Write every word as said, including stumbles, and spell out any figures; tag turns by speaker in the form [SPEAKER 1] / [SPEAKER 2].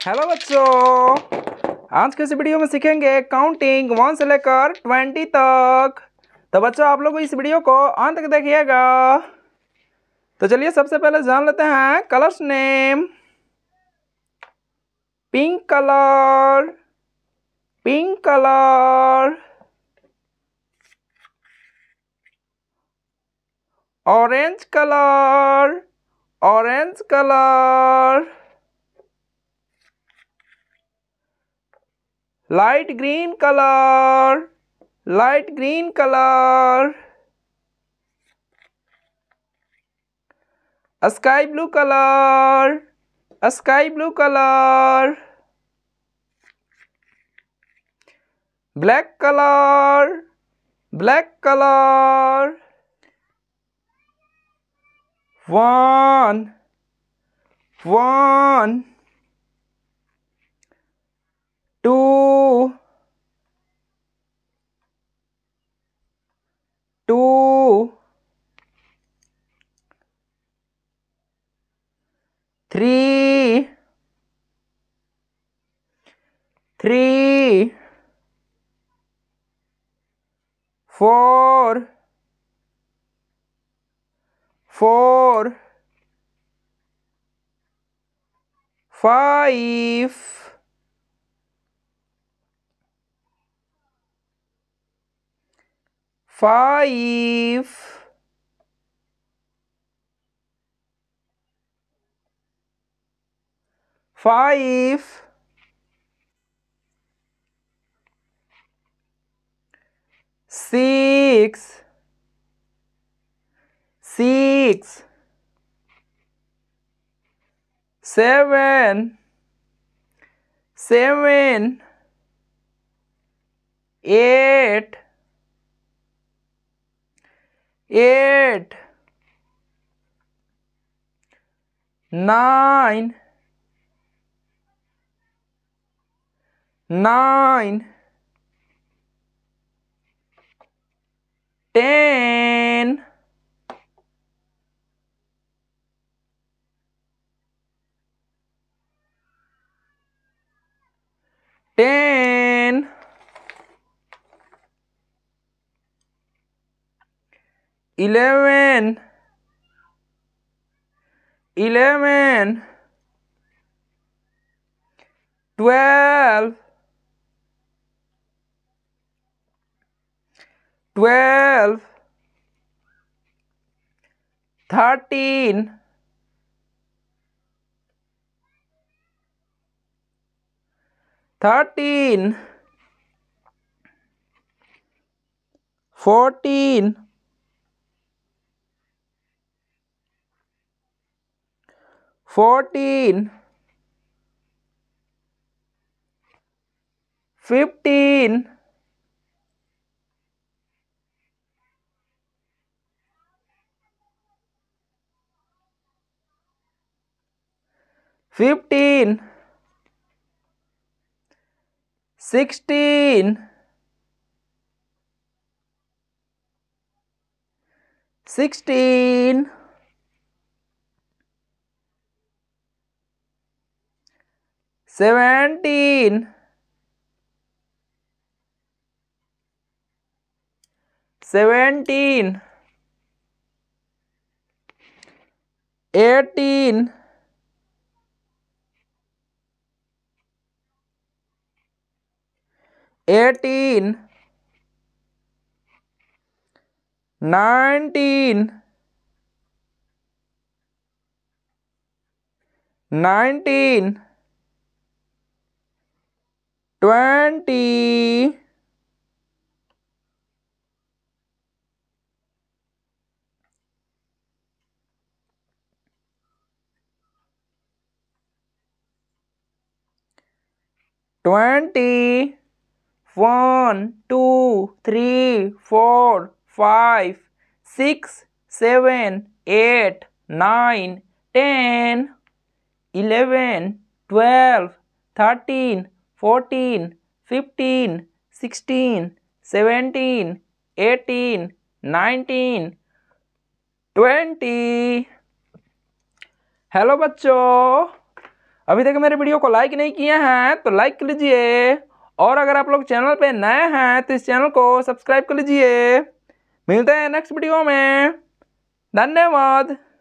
[SPEAKER 1] Hello बच्चों, आज के इस वीडियो में सीखेंगे काउंटिंग वन से लेकर ट्वेंटी तक। तो बच्चों आप लोग इस वीडियो को अंत तक देखिएगा। तो चलिए सबसे पहले जान लेते हैं colours name. Pink colour, pink colour. Orange colour, orange colour. Light green colour, light green colour. Sky blue colour, sky blue colour. Black colour, black colour. One, one. Two, two. Three, three. Four, four. Five, five. Five. Six, six. Seven, seven. Eight, eight. Nine, nine. Ten, ten. Eleven, eleven. Twelve, twelve. Thirteen, thirteen. Fourteen, fourteen. Fifteen, fifteen. Sixteen, sixteen. Seventeen, seventeen. Eighteen, eighteen. Nineteen, nineteen. Twenty, twenty one, two, three, four, five, six, seven, eight, nine, ten, eleven, twelve, thirteen, fourteen, fifteen, sixteen, seventeen, eighteen, nineteen, twenty. Hello बच्चों, अभी तक मेरे video को like नहीं किए हैं तो like कर लीजिए, और अगर आप लोग चैनल पे नए हैं तो इस चैनल को सब्सक्राइब कर लीजिए। मिलते हैं नेक्स्ट वीडियो में, धन्यवाद।